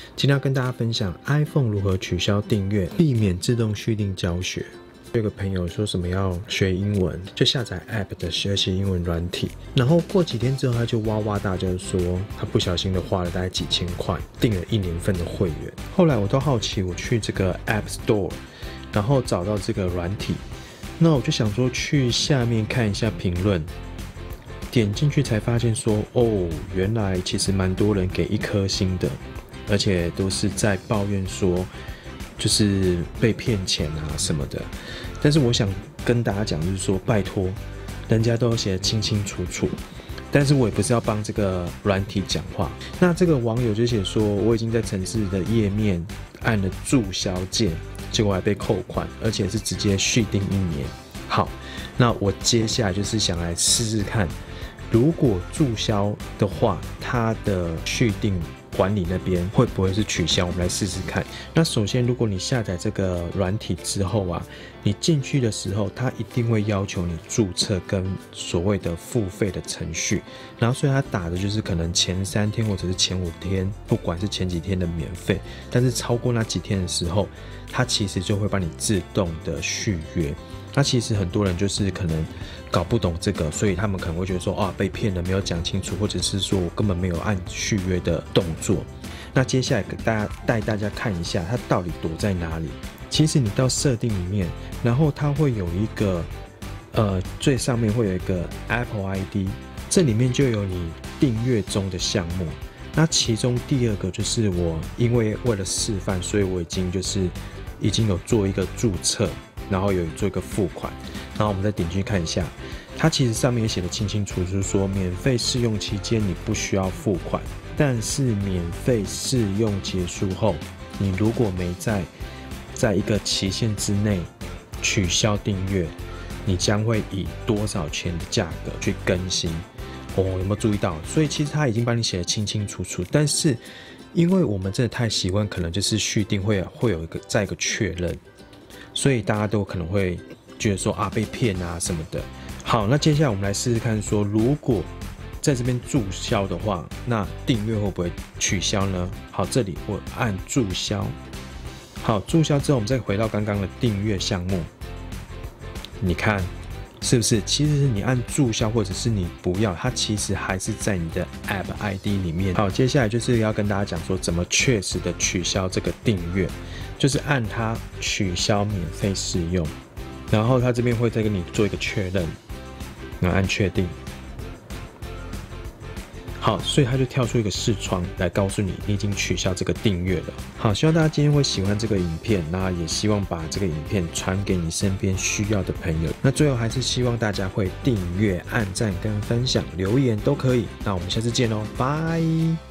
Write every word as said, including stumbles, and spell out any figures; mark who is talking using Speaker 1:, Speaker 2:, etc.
Speaker 1: 今天要跟大家分享 iPhone 如何取消订阅，避免自动续订教学。有个朋友说什么要学英文，就下载 App 的学习英文软体，然后过几天之后他就哇哇大叫说他不小心的花了大概几千块订了一年份的会员。后来我都好奇，我去这个 App Store， 然后找到这个软体，那我就想说去下面看一下评论。点进去才发现说，哦，原来其实蛮多人给一颗星的，而且都是在抱怨说，就是被骗钱啊什么的。但是我想跟大家讲，就是说，拜托，人家都写得清清楚楚。但是我也不是要帮这个软体讲话。那这个网友就写说，我已经在城市的页面按了注销键，结果还被扣款，而且是直接续订一年。好，那我接下来就是想来试试看。如果注销的话，它的续订管理那边会不会是取消？我们来试试看。那首先，如果你下载这个软体之后啊，你进去的时候，它一定会要求你注册跟所谓的付费的程序。然后，所以它打的就是可能前三天或者是前五天，不管是前几天的免费，但是超过那几天的时候，它其实就会帮你自动的续约。那其实很多人就是可能搞不懂这个，所以他们可能会觉得说啊被骗了，没有讲清楚，或者是说我根本没有按续约的动作。那接下来给大家带大家看一下它到底躲在哪里。其实你到设定里面，然后它会有一个呃最上面会有一个 Apple I D， 这里面就有你订阅中的项目。那其中第二个就是我因为为了示范，所以我已经就是已经有做一个注册。然后有做一个付款，然后我们再点进去看一下，它其实上面也写的清清楚楚，说免费试用期间你不需要付款，但是免费试用结束后，你如果没在在一个期限之内取消订阅，你将会以多少钱的价格去更新。哦，有没有注意到？所以其实它已经帮你写的清清楚楚，但是因为我们真的太习惯，可能就是续订会会有一个再一个确认。所以大家都可能会觉得说啊被骗啊什么的。好，那接下来我们来试试看说，如果在这边注销的话，那订阅会不会取消呢？好，这里我按注销。好，注销之后，我们再回到刚刚的订阅项目，你看是不是？其实是你按注销，或者是你不要，它其实还是在你的 App I D 里面。好，接下来就是要跟大家讲说，怎么确实的取消这个订阅。就是按它取消免费试用，然后它这边会再跟你做一个确认，然后按确定。好，所以它就跳出一个视窗来告诉你，你已经取消这个订阅了。好，希望大家今天会喜欢这个影片，那也希望把这个影片传给你身边需要的朋友。那最后还是希望大家会订阅、按赞跟分享、留言都可以。那我们下次见喽，拜。